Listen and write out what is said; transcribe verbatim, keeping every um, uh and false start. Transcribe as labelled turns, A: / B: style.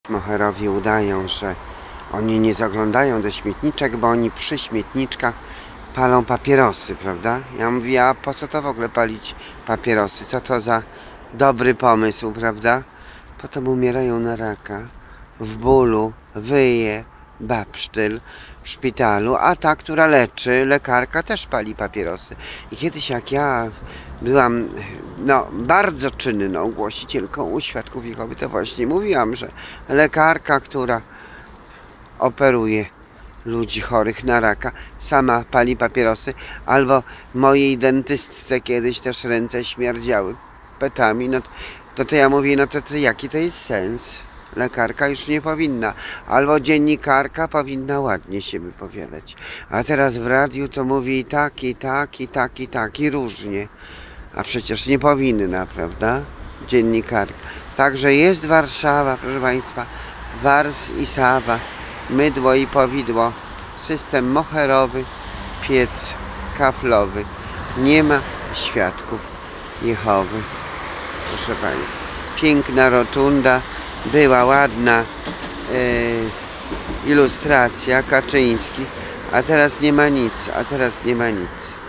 A: moherowi udają, że oni nie zaglądają do śmietniczek, bo oni przy śmietniczkach palą papierosy, prawda? Ja mówię, a po co to w ogóle palić papierosy? Co to za dobry pomysł, prawda? Potem umierają na raka, w bólu, wyje, babsztyl w szpitalu, a ta, która leczy, lekarka, też pali papierosy. I kiedyś jak ja byłam no, bardzo czynną głosicielką u Świadków Jehowy, to właśnie mówiłam, że lekarka, która operuje ludzi chorych na raka, sama pali papierosy, albo mojej dentystce kiedyś też ręce śmierdziały petami, no to, to ja mówię, no to, to jaki to jest sens? Lekarka już nie powinna, albo dziennikarka powinna ładnie się wypowiadać. A teraz w radiu to mówi i tak, i tak, i tak, i tak, i różnie. A przecież nie powinna, prawda? Dziennikarka. Także jest Warszawa, proszę Państwa, Wars i Sawa, mydło i powidło, system moherowy, piec kaflowy. Nie ma Świadków Jehowy. Proszę Pani, piękna rotunda, była ładna e, ilustracja Kaczyńskich, a teraz nie ma nic, a teraz nie ma nic.